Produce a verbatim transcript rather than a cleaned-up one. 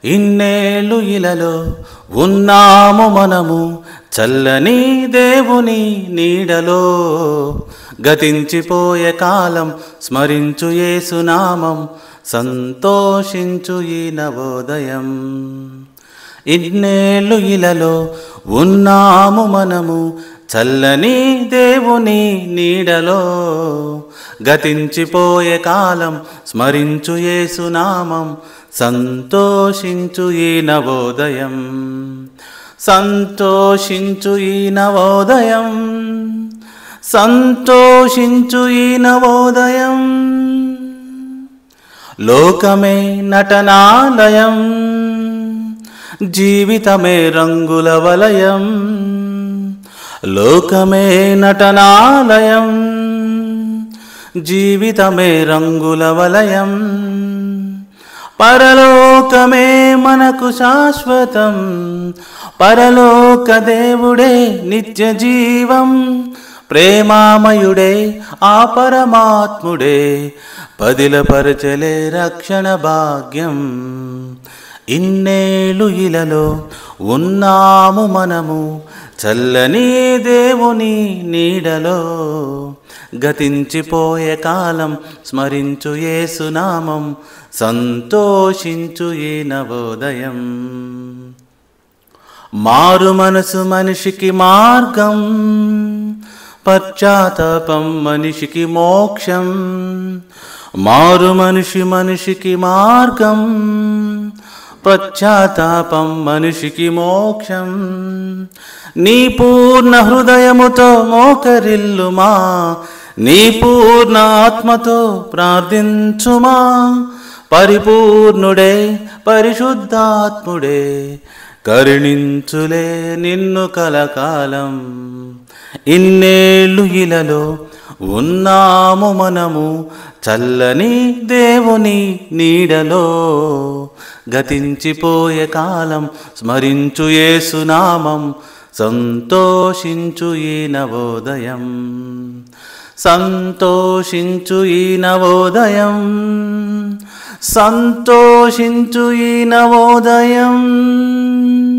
ఇన్నేళ్ళు ఇలలో ఉన్నాము మనము చల్లని దేవుని నీడలో. గతించిపోయే కాలం స్మరించు యేసునామం, సంతోషించు ఈ నవోదయం. ఇన్నేళ్ళు ఇలలో ఉన్నాము మనము చల్లని దేవుని నీడలో. గతించిపోయే కాలం స్మరించు యేసునామం, సంతోషించు ఈ నవోదయం. సంతోషించు ఈ నవోదయం, సంతోషించు ఈ నవోదయం. లోకమే నటనాలయం, జీవితమే రంగుల వలయం. లోకమే నటనాలయం, జీవితమే రంగుల వలయం. పరలోకమే మనకు శాశ్వతం, పరలోక దేవుడే నిత్య జీవం. ప్రేమామయుడే ఆ పరమాత్ముడే, పదిలపరచలే రక్షణ భాగ్యం. ఇన్నేళ్ళు ఇలలో ఉన్నాము మనము చల్లని దేవుని నీడలో. గతించిపోయే కాలం స్మరించు యేసునామం, సంతోషించు ఈ నవోదయం. మారు మనసు మనిషికి మార్గం, పశ్చాత్తాపం మనిషికి మోక్షం. మారు మనిషి మనిషికి మార్గం, పశ్చాత్తాపం మనిషికి మోక్షం. నీ పూర్ణ హృదయముతో మోకరిల్లుమా, నీ పూర్ణ ఆత్మతో ప్రార్థించుమా. పరిపూర్ణుడే పరిశుద్ధాత్ముడే, కరుణించులే నిన్ను కలకాలం. ఇన్నేళ్ళు ఇలలో ఉన్నాము మనము చల్లని దేవుని నీడలో. గతించిపోయే కాలం స్మరించు యేసునామం, సంతోషించు ఈ నవోదయం. సంతోషించు ఈ నవోదయం, సంతోషించు ఈ నవోదయం.